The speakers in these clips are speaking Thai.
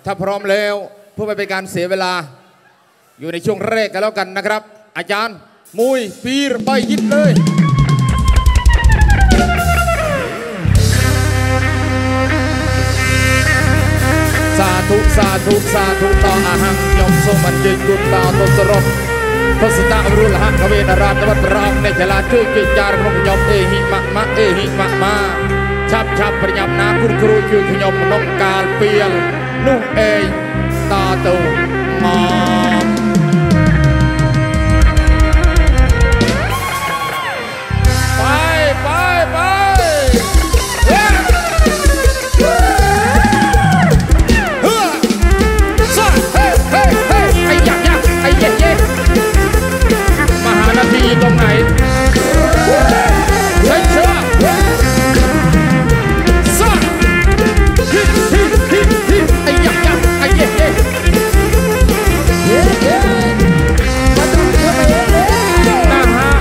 ถ้าพร้อมแล้วเพื่อไม่เป็นการเสียเวลาอยู่ในช่วงแรกกันแล้วกันนะครับอาจารย์มุยปีรไปยิดเลยสาธุสาธุสาธุต่ออาหังยมทรงมันเจกุตาตสรบทศตารุลหักเวนาราตวัตรามในจลาช่วยกิจารกรมยมเอหิมะมะเอหิมะมาชับประยับนาคุณครูช่วยขยมนกกาลเปียลนุ่งเอตาตูมอไปมหานาทีตรงไหนใช่เชื่อซ่าไอ้ยักยักไอ้เย่เย่มาดูเธอไปนะฮะ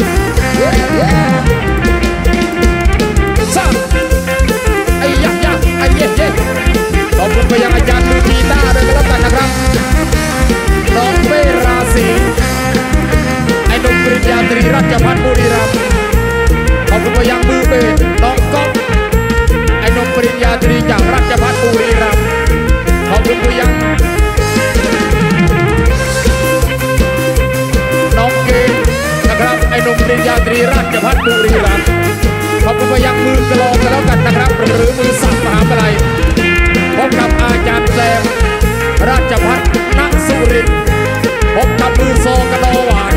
ซ่าไอ้ยักยักไอ้เย่เย่ขอบคุณไปยังอาจารย์มือกีตาร์ด้วยกันแล้วกันนะครับน้องเวราศีไอ้หนุ่มปริญญาตรีราชภัฏบุรีรัมย์ขอบคุณไปยังมือเบสน้องก๊อฟไอ้หนุ่มปริญญาตรีจากราชภัฏบุรีรัมย์ขอบคุณไปยังน้องเกมนะครับไอ้หนุ่มปริญญาตรีราชภัฏบุรีรัมย์ขอบคุณไปยังมือกลองกันแล้วกันนะครับหรือมือสับมหาวิทยาลัยพบกับอาจารย์แซมราชภัฏณสุรินทร์พบกับมือโซกระโดหวาน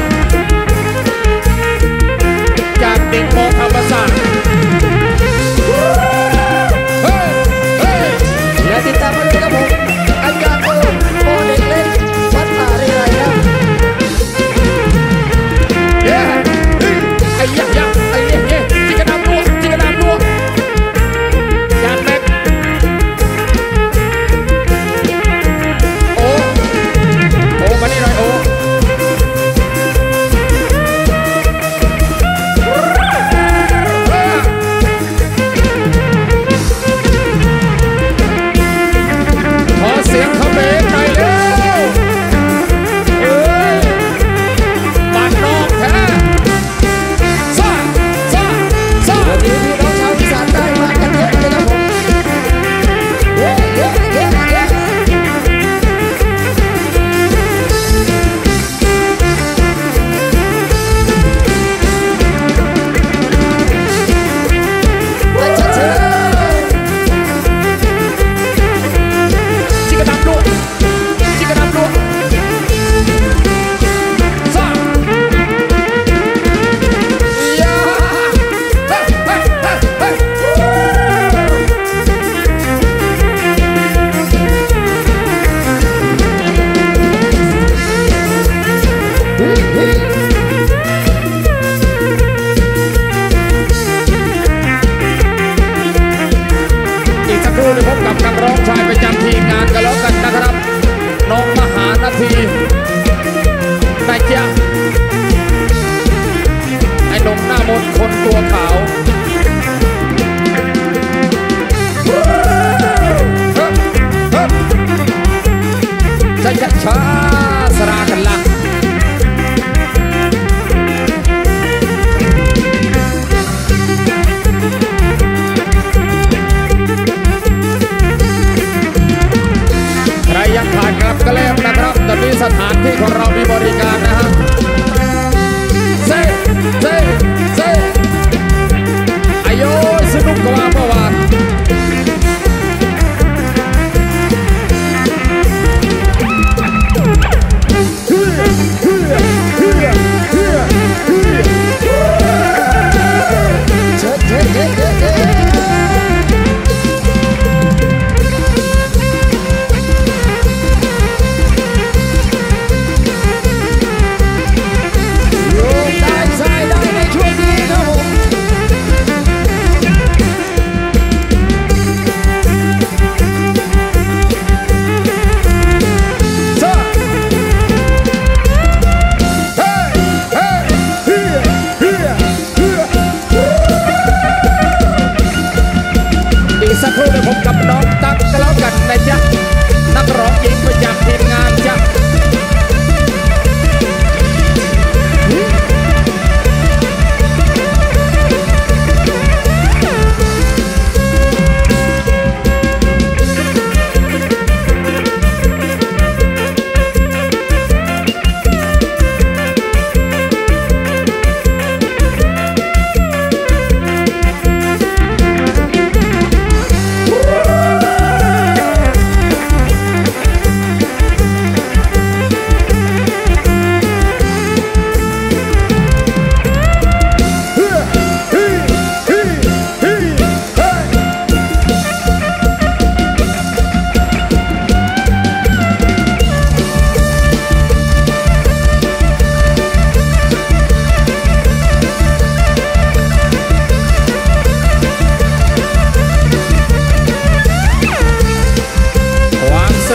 จากเด็กมอธรรมศาสตร์และติดตามมาเลยครับผมอาจารย์โอเด็กเล็กวัดป่าเรียไรครับไอ้ยักยักไอ้เย่เย่จิกระดามนัวจิกระดามนัวจานแม็กโอ้มานี่หน่อยโอ้ขอเสียงเขมรหน่อยเร็วบ้านนอกแท้ซ่าวันนี้พี่น้องชาวอีสานได้มากันเยอะเลยครับผมจิกระดามนัวจิกระดามนัวซ่าอีกสักครู่พบกับนักร้องชายประจำทีมงานกันแล้วกันนะครับน้องมหานาทีนายเจ้าไอ้หนุ่มหน้ามนต์คนตัวขาวช้าสรากันละใครยังผ่านกลับกระเล่มนะครับตอนนี้สถานที่ของเรามีบริการนะฮะเซ่อายุสนุกกว่าเมื่อวาน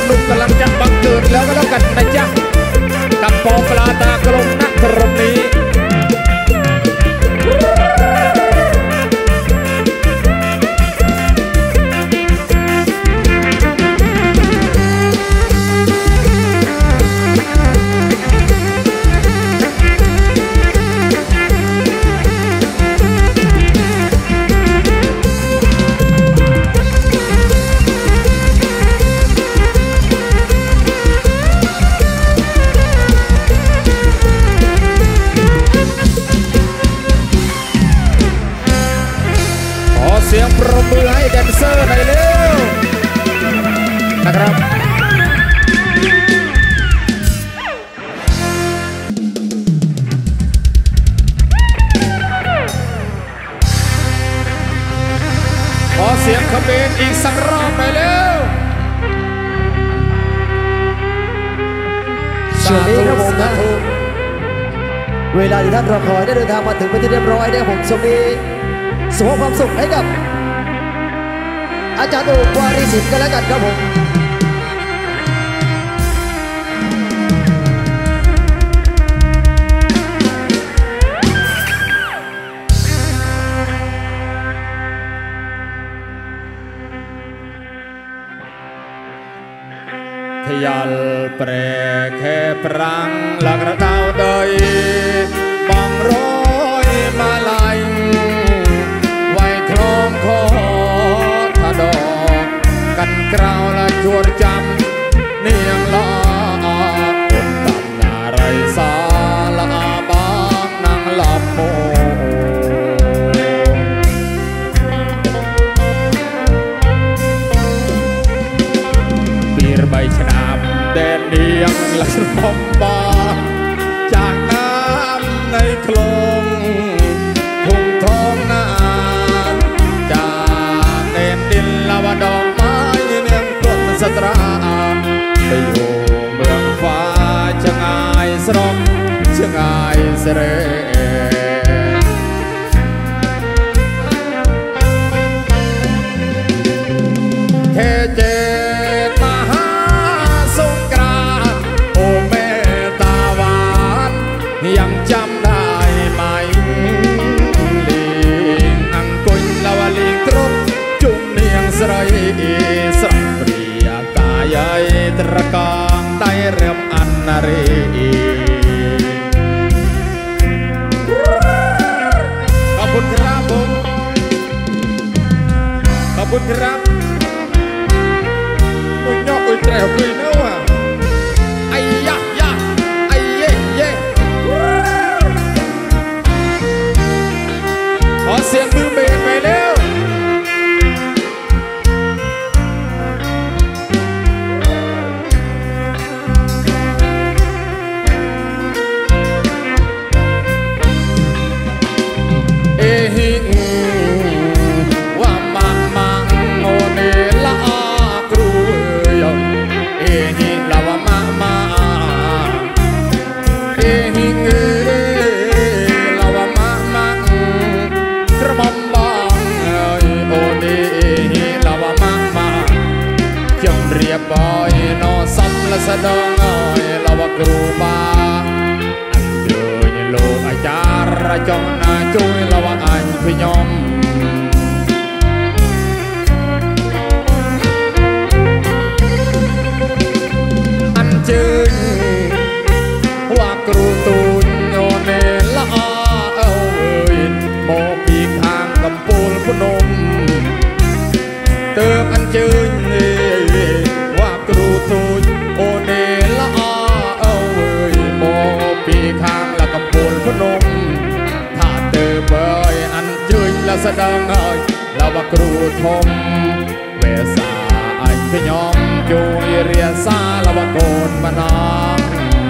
นุกกำลังจะบังเกิดแล้วก็แล้วกันนะจ๊ะกับปอปลาตากลมนักตรงนี้เสียงปรบมือให้แดนเซอร์หน่อยเร็วนะครับขอเสียงคอมเมนต์อีกสักรอบหน่อยเร็วช่วงนี้ครับผมนะเวลาที่ท่านรอคอยได้เดินทางมาถึงเป็นที่เรียบร้อยได้ผมช่วงนี้ส่งความสุขให้กับอาจารย์โอวาริสิทธิ์กันแล้วกันครับผมทยัลเปรแค่ปรังหลักระเท้าเดยบองร้อยมาลายไว้คล้องคอทะดอกกันกราวและจวดจำเนียงลาคนตำนาไรสาละบางนางลำโมใบชนามแดนเดียงและพมบาจากน้ำในคลองทุ่งทองนานจากแดนดินลาวดอกไม้เนียงต้นสตราไปอยู่เมืองฟ้าชะงายสรมชะงายเสรแค่เจยังจำได้ไหมลิงอังกุยลาวลิงตรุจุ่มเนียงสไรสัมปรียกายใหญ่ตระกางไตเริ่มอันนารีขอบคุณครับผมขอบคุณครับอุ้ยนอกอุ้ยแถวคุยนะว่ะไอ้ยะไอ้เย่ขอเสียงมือเบสไปเร็วเอหิงว่ามังโอเนละกรูยเอหิงละว่ามาเอหิงละว่ากระหม่อมบางโอเนละว่ามาจำเรียบบ่อยนอสับละสะดองละว่ากรูบาอันเจอโลอาจารย์จงนาจุยละว่าอันพยมอันเจอว่ากรูตูนโอเนละโมปีกทางกำปูลพนมเติมอันเจยว่ากรูตูนโอเนละโมปีกทางละกำปูลพนมถ้าเติมเบยอันเจยละแสดงละว่ากรูทมเวสาอันพยอมจุยเรียสาละว่าโกนมานอง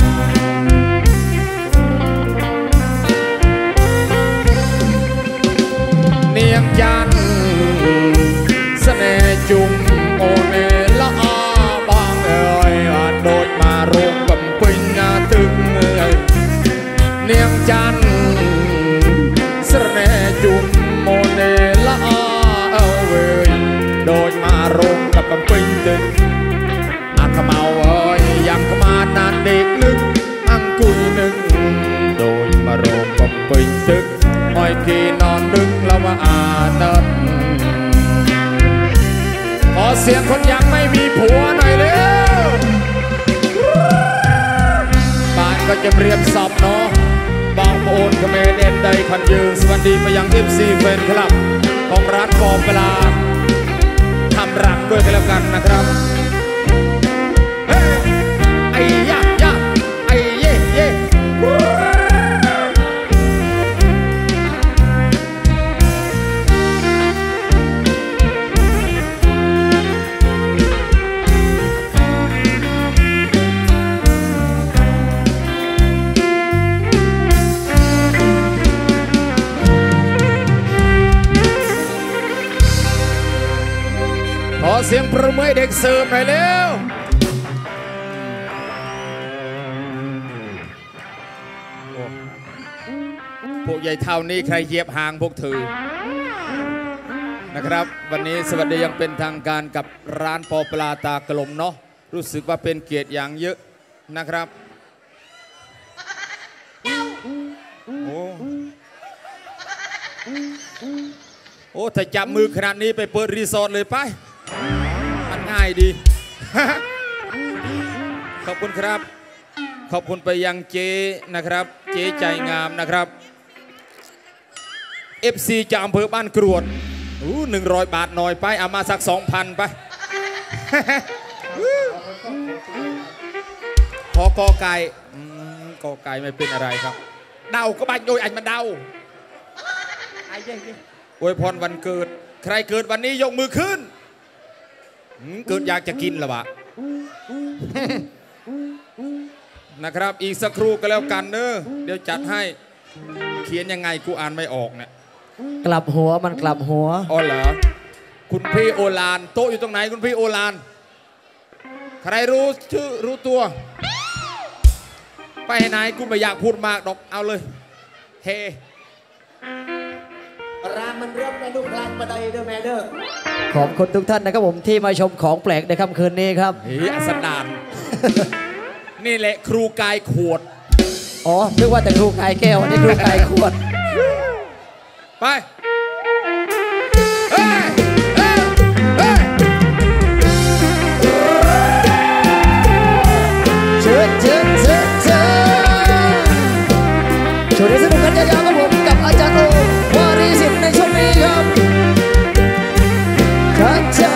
เนียงจันเสน่ห์จุ่มโอเนละบางโดยมาโรงกำปิงตึงเนียงจันเสน่ห์จุ่มโอเนละโดยมาโรงกับกำปิงตึงอาขมาเด็กลึกอังกุยหนึ่งโดยมาโรมก็ปิงตึกอ้อยกีนอนดึกแล้วว่าอาเดินขอเสียงคนยังไม่มีผัวหน่อยเร็วบ้านก็จะเรียบสอบเนาะบางโอนเขมรเอ็นใดคันยืนสวัสดีไปยังFCแฟนคลับของร้านปอปลาทำรังด้วยกันแล้วกันนะครับไอ้ยะยะไอ้เย่เย่ขอเสียงปรบมือให้เด็กเสิร์ฟหน่อยเร็วพวกใหญ่เท่านี้ใครเหยียบหางพวกเธอนะครับวันนี้สวัสดียังเป็นทางการกับร้านปอปลาตากลมเนาะรู้สึกว่าเป็นเกียรติอย่างเยอะนะครับโอ้ถ้าจับมือขนาดนี้ไปเปิดรีสอร์ทเลยไปมันง่ายดี ขอบคุณครับขอบคุณไปยังเจนะครับเจใจงามนะครับ FC จากอำเภอบ้านกรวด100 บาทหน่อยไปเอามาสัก 2,000 ไป ขอกอไก่กอไก่ไม่เป็นอะไรครับเดาก็บ้านโดยอันมาเดาอวยพรวันเกิดใครเกิดวันนี้ยกมือขึ้นเกิดอยากจะกินหรอวะ นะครับอีกสักครู่ก็แล้วกันเนอะเดี๋ยวจัดให้เขียนยังไงกูอ่านไม่ออกเนี่ยกลับหัวมันกลับหัวอ๋อเหรอคุณพี่โอลานโต๊ะอยู่ตรงไหนคุณพี่โอลานใครรู้ชื่อรู้ตัวไปไหนกูไม่อยากพูดมากดอกเอาเลยเฮรามมันเริ่มในลูกหลานบันไดเด้อแม่เด้อขอบคุณทุกท่านนะครับผมที่มาชมของแปลกในค่ำคืนนี้ครับเฮ้ยอัสดาน นี่แหละครูกายขวดอ๋อนึกว่าแต่ครูกายแก้วนี่ครูกายขวดไปเฮ้ยเฮ้ยเฮ้ยเชิญช่วยได้สนุกกันยาวๆครับผมกับอาจารย์โอวารีสิทธิ์ในช่วงนี้ครับจ้า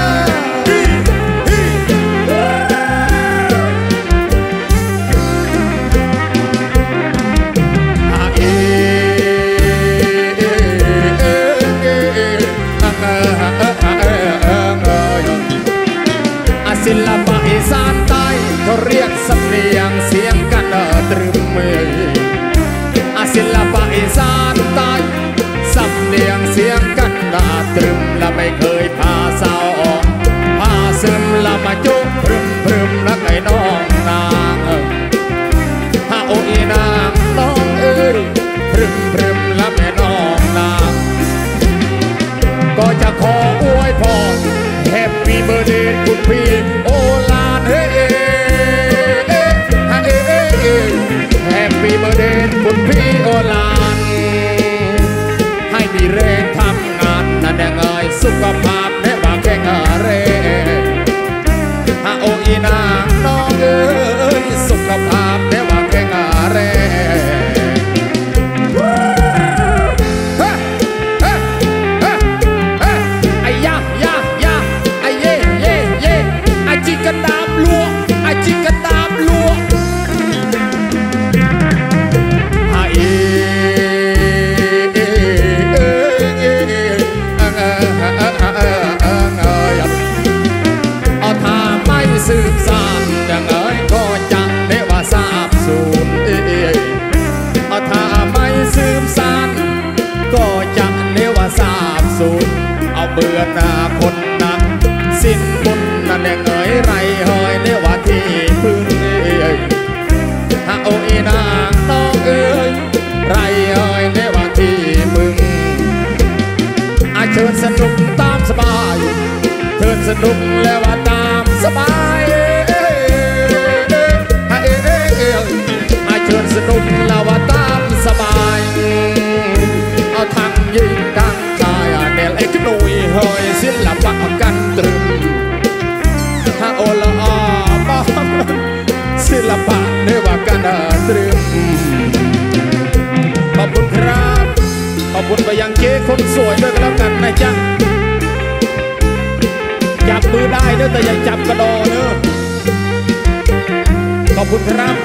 ศิลปะอีสานใต้เขาเรียกสำเนียงเสียงกันตรึมเมย์ศิลปะอีสานใต้สำเนียงเสียงกันตรึมและไม่เคยพาเศร้าพาซึมและมาจุกพรึมและไก่น้องนางถ้าโอ้ยนางน้องเอ้ยพรึมและแม่น้องนางก็จะขออวยพรแฮปปี้เบิร์ธเดย์คุณพี่โอลานเฮ้แฮปปี้เบิร์ธเดย์คุณพี่โอลานให้มีแรงทำงานนั่นแดงเอ่ยสุขภาพแน่ว่าแข็งแรงถ้าโอ้ยนางน้องเอ้ยสุขภาพแน่ว่าแข็งแรงจิกตามลวงไอจิกตามลวงเอาถ้าไม่สืบสานอย่างเอ๋ยก็จะเนว่าทราบสูญเอาถ้าไม่สืบสานก็จะเนว่าทราบสูญเอาเบื่อหน้าคนนั้นสิ้นบุญนั่นเองเอ๋ยไรหอยเนว่าที่พึ่งนาตรึมขอบคุณครับขอบคุณไปยังเจ๊คนสวยด้วยกันแล้วกันนะจ๊ะจับมือได้เด้อแต่อย่าจับกระดอเด้อขอบคุณครับ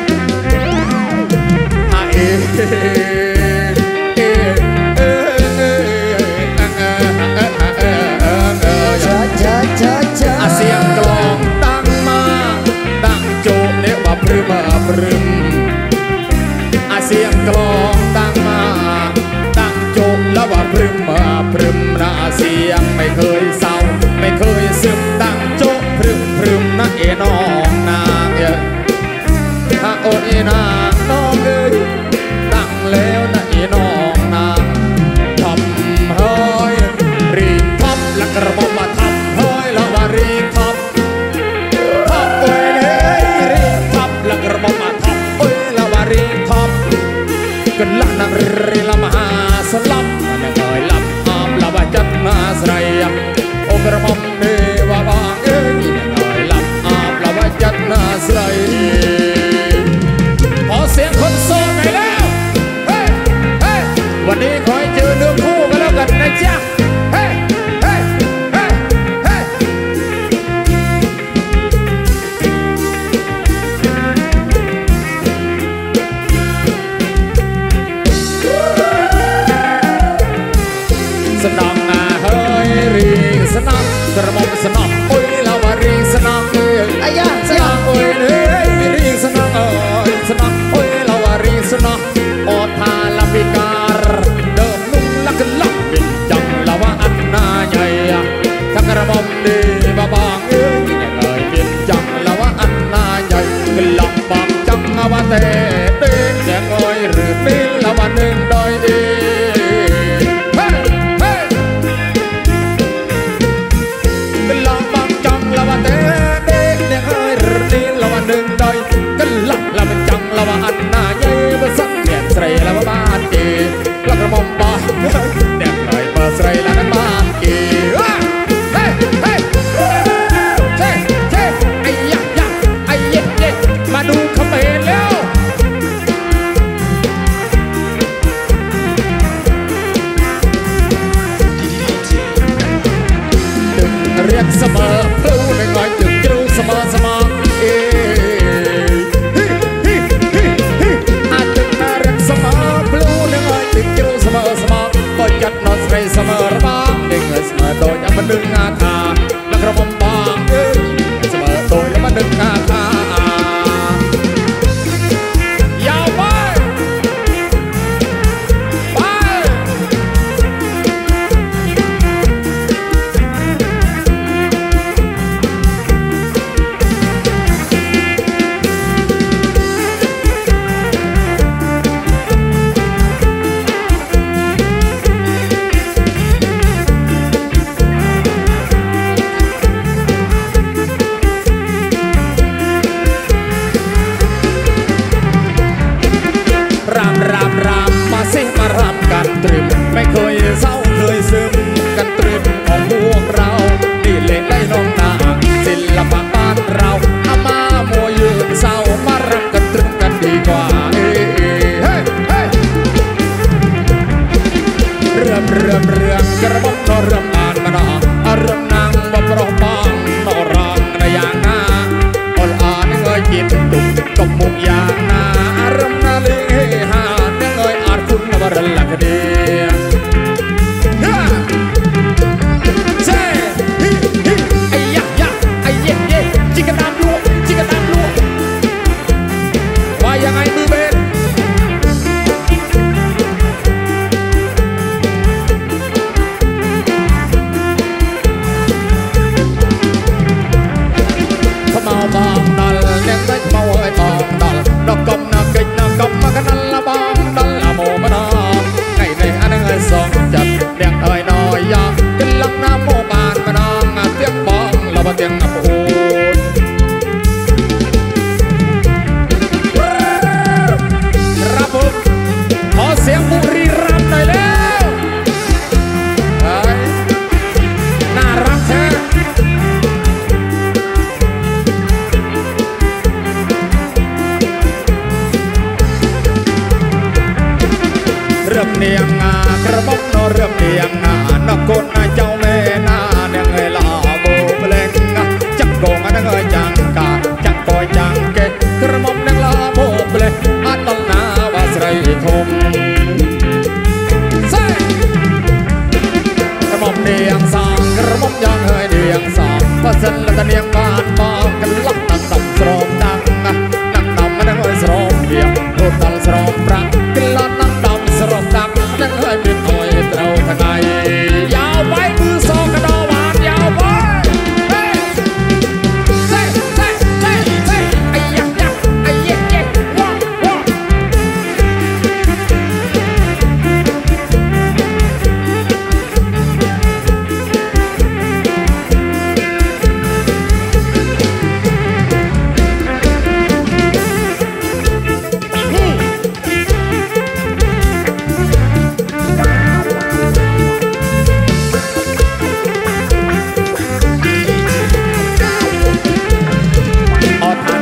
เสียงกลองดังมาดังโจเนว่าพรึมพรึมเสียงกลองดังมาดังโจแล้วว่าพรึมพรึมนะเสียงไม่เคยเศร้าไม่เคยซึมดังโจพรึมพรึมนะเอน้องนางถ้าโอนนางน้องเอ้ยดังแล้วนะเอน้องนางทำเฮ้ยรีทับและกระบอกมาทับเฮ้ยแล้วว่ารีทับทับโอ้ยเลยรีทับและกระบอกมาทับโอ้ยแล้วว่ารีทับกันละนังรีละมหาสลับมันยังเอ่ยลับอาบละว่าจัดมาใส่โอกระบอกเนว่าบางเอ้ยยังเอ่ยลับอาบละว่าจัดมาใส่ขอ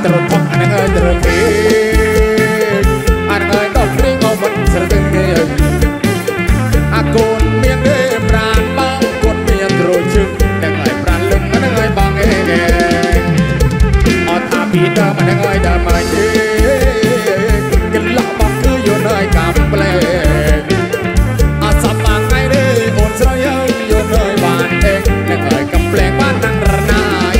ตรทองอันเงยตรพีอันเงยดอกริ้งเอาบันสระตึงเงยอากูนเมียงเงยปราณบางกูนเมียงโรชึงแต่เงยปราณลึงอันเงยบางเงยเอาท่าปีเดิมอันเงยเดิมมาเยกันหลับบางคืออยู่ในกำเปลอาสับมาไงเด้โอนสระยังอยู่ในบ้านเองแต่เงยกำแปลงบ้านนางระนา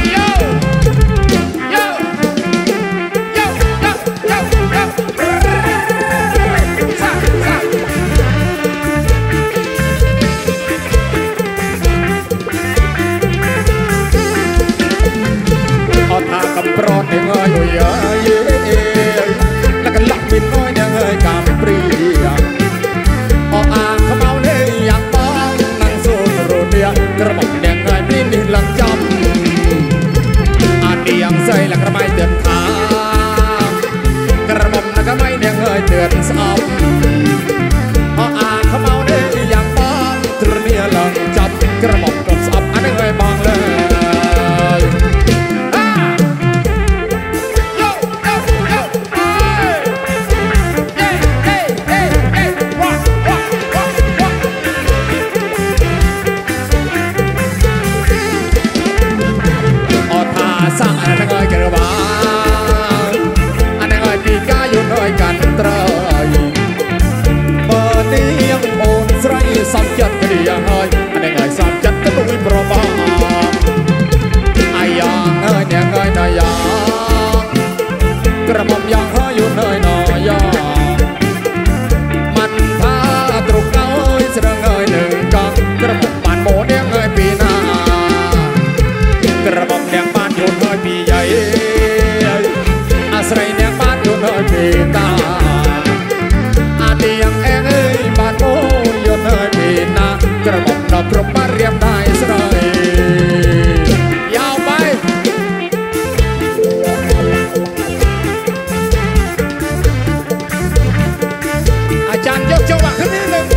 ปรอนเงยอยู่ยัยแล้วก็หลับบินน้อยเงยกำปรีออกอ่างขมเอาเนยอย่างบ้างนั่งโซนโรเดียกระบอกเงยปรีนี่หลังจำอาเดียงใส่แล้วกระไม่เตือนทางกระบอกแล้วก็ไม่เงยเตือนซ้ำออกอ่างขมเอาเนยอย่างบ้างตรเนียหลังจำกระบอกกับซ้ำอันเงยบางเลยสร้างอันนั้นเงยกระบาอันนั้นเงยปีกาอยู่น้อยกันตรายเปิดนี้ยังโอนใส่ซ้ำจัดกระดิ่งเงยอันนั้นเงยซ้ำจัดก็ต้องวิปรบาไอ้ยังเงยเนี่ยเงยนายกระหม่อมยังเฮยอยู่น้อยนอยมันพาตรุกเงยเสนอเงยหนึ่งกังกระหม่อมมันโมเนี่ยเงยปีนากระบอกแดงบ้านอยู่น้อยปีใหญ่อาศัยแดงบ้านอยู่น้อยปีตาอาเดียงเองบ้านโมอยู่น้อยปีนากระบอกดอกกระบาเรียบได้สลายยาวไปอาจารย์ยกจังหวะขึ้นนิดนึง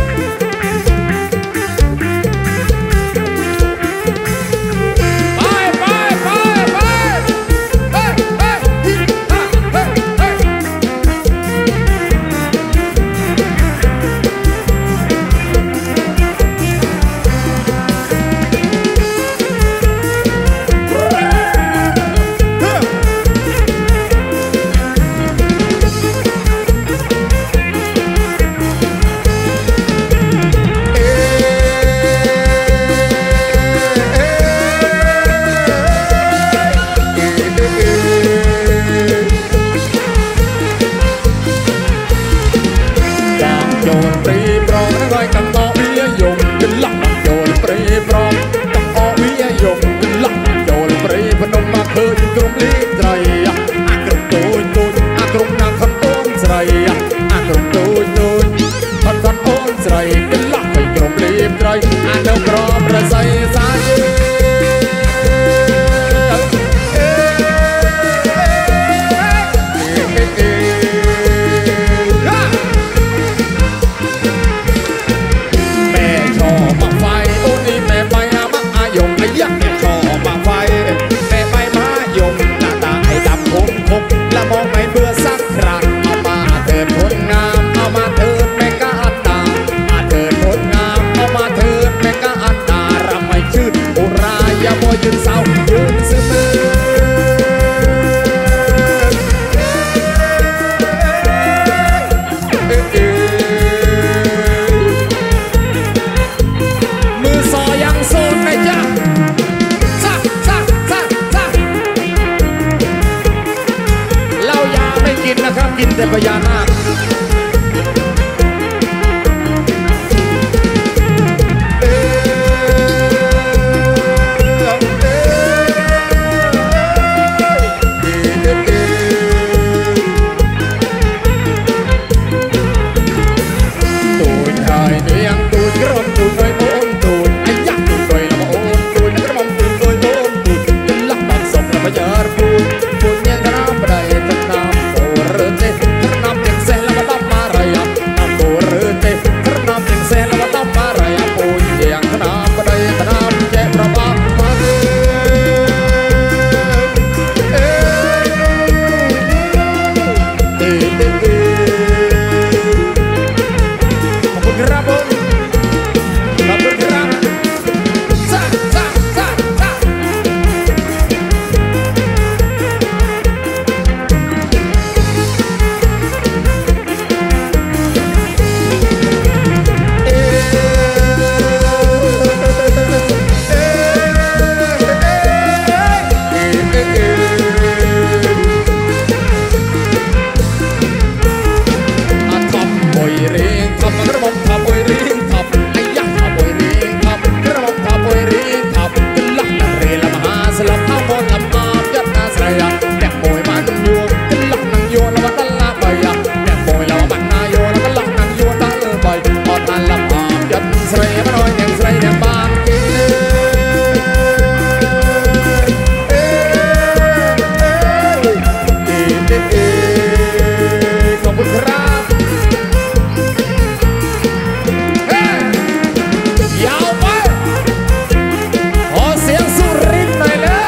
ยืนเศร้ายืนซึมมือซอยังโซนนะจ๊ะซ่าซ่าซ่าซ่าเหล้ายาไม่กินนะครับกินแต่พญานาคHãy subscribe cho kênh Ghiền Mì Gõ để không bỏ lỡ ขอบคุณครับยาวไปขอเสียงสุรินทร์หน่อยแล้ว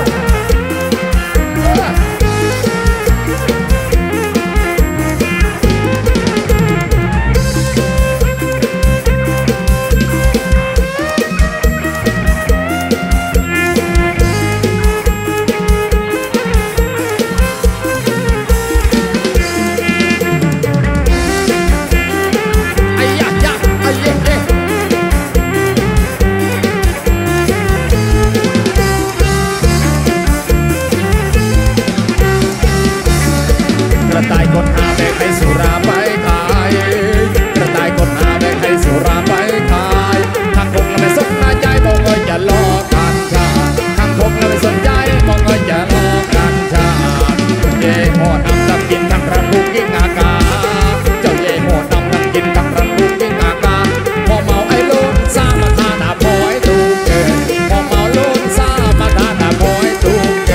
กระต่ายกดหาแบกให้สุราไปขายกระต่ายกดหาแบกให้สุราไปขายทางคงแล้วไม่สนใจมองว่าอย่าล้อกันชาทางคงแล้วไม่สนใจมองว่าอย่าล้อกันชาเย่หอดำดับกินทางรังลูกยิ่งอากาเจ้าเย่หอดำดับกินทางรังลูกยิ่งอากาพอเมาไอ้ลุนซามาทาหน้าพอยตูเกพอเมาลุนซามาทาหน้าพอยตูเก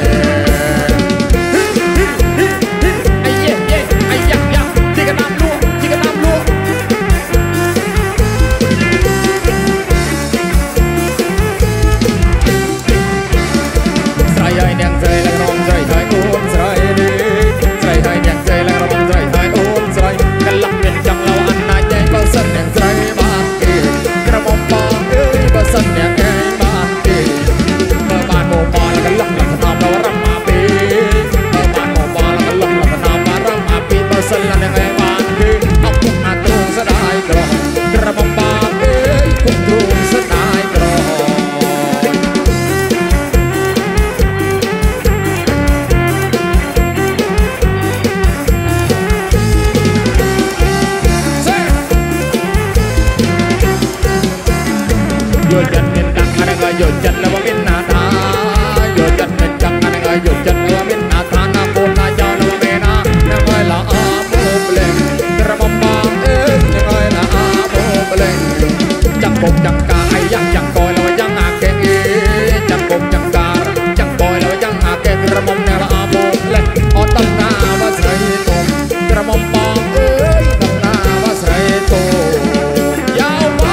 โยจันแล้วว่าเป็นนาตาโยจันเป็นจังอะไรก็โยจันแล้วว่าเป็นนาตานาโบนาเจ้าแล้วว่าเป็นนายังไงละอาโบเปล่งกระบำบางยังไงละอาโบเปล่งจังบกจังกาไอ้ยังกอยแล้วว่ายังอาแกงจังบกจังกาจังกอยแล้วว่ายังอาแกงกระบำเนี่ยละอาโบเปล่งอตั้งหน้าว่าใส่ตมกระบำบางตั้งหน้าว่าใส่ตมยาวไป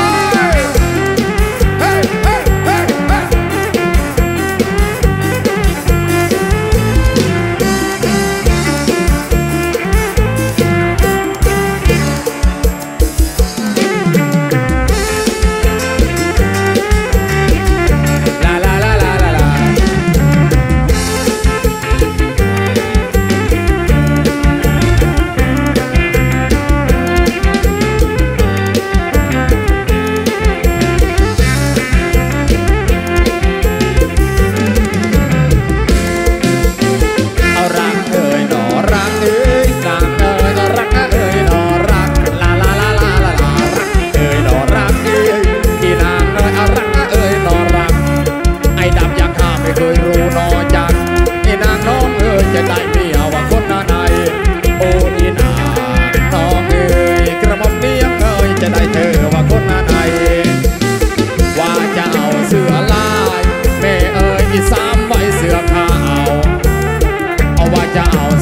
จะเอา